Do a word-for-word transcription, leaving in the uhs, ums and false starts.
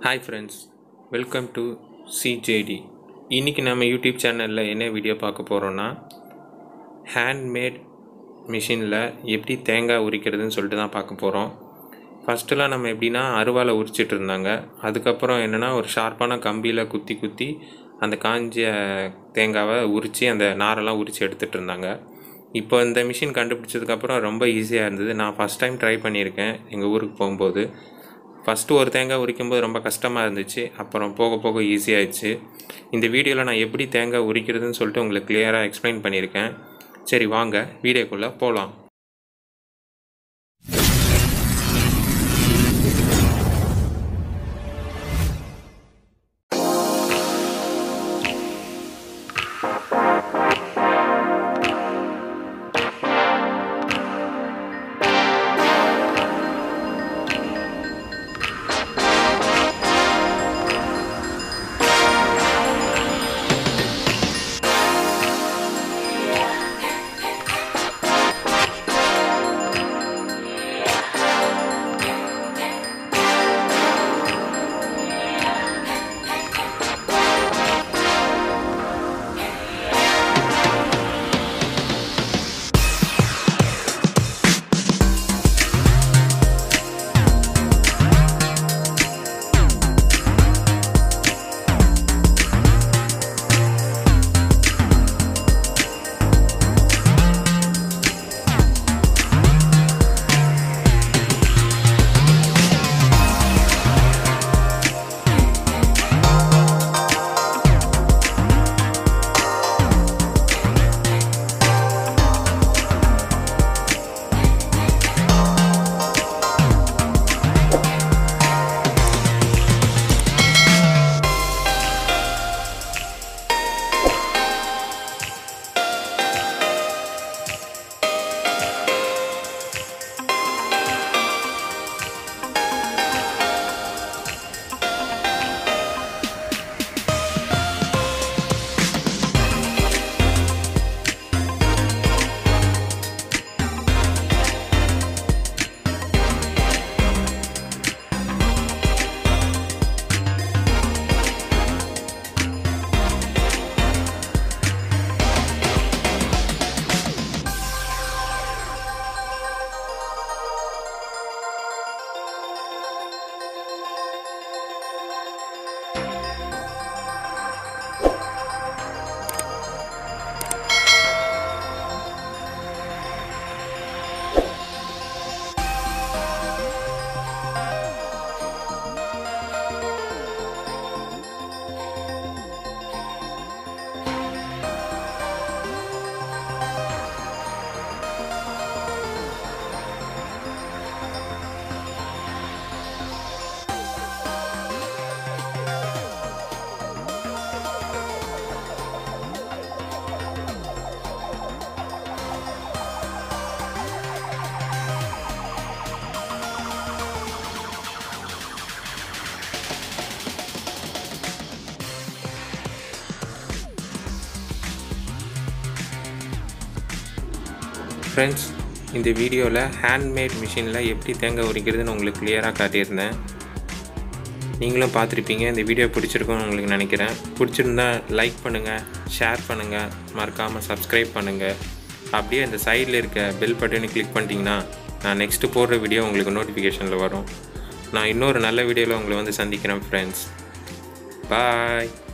Hi friends, welcome to C J D. இன்னைக்கு நம்ம YouTube சேனலில் என்ன வீடியோ பார்க்க போகிறோன்னா ஹேண்ட்மேட் மிஷினில் எப்படி தேங்காய் உரிக்கிறதுன்னு சொல்லிட்டு தான் பார்க்க போகிறோம். ஃபஸ்ட்டுலாம் நம்ம எப்படின்னா அருவாலை உரிச்சிட்டு இருந்தாங்க. அதுக்கப்புறம் என்னென்னா ஒரு ஷார்ப்பான கம்பியில் குத்தி குத்தி அந்த காஞ்ச தேங்காவை உரித்து அந்த நாரெல்லாம் உரித்து எடுத்துகிட்டு இருந்தாங்க. இப்போ இந்த மிஷின் கண்டுபிடிச்சதுக்கப்புறம் ரொம்ப ஈஸியாக இருந்தது. நான் ஃபஸ்ட் டைம் ட்ரை பண்ணியிருக்கேன் எங்கள் ஊருக்கு போகும்போது. ஃபஸ்ட்டு ஒரு தேங்காய் உரிக்கும்போது ரொம்ப கஷ்டமாக இருந்துச்சு. அப்புறம் போக போக ஈஸியாகிடுச்சு. இந்த வீடியோவில் நான் எப்படி தேங்காய் உரிக்கிறதுன்னு சொல்லிட்டு உங்களுக்கு கிளியராக எக்ஸ்பிளைன் பண்ணியிருக்கேன். சரி வாங்க வீடியோக்குள்ளே போகலாம். ஃப்ரெண்ட்ஸ், இந்த வீடியோவில் ஹேண்ட்மேட் மிஷினில் எப்படி தேங்காய் உரிக்கிறதுன்னு உங்களுக்கு கிளியராக காட்டியிருந்தேன். நீங்களும் பார்த்துருப்பீங்க. இந்த வீடியோ பிடிச்சிருக்குன்னு உங்களுக்கு நினைக்கிறேன். பிடிச்சிருந்தா லைக் பண்ணுங்கள், ஷேர் பண்ணுங்கள், மறக்காமல் சப்ஸ்கிரைப் பண்ணுங்கள். அப்படியே அந்த சைடில் இருக்க பெல் பட்டனை கிளிக் பண்ணிட்டீங்கன்னா நான் நெக்ஸ்ட்டு போடுற வீடியோ உங்களுக்கு நோட்டிஃபிகேஷனில் வரும். நான் இன்னொரு நல்ல வீடியோவில் உங்களை வந்து சந்திக்கிறேன் ஃப்ரெண்ட்ஸ். பாய்.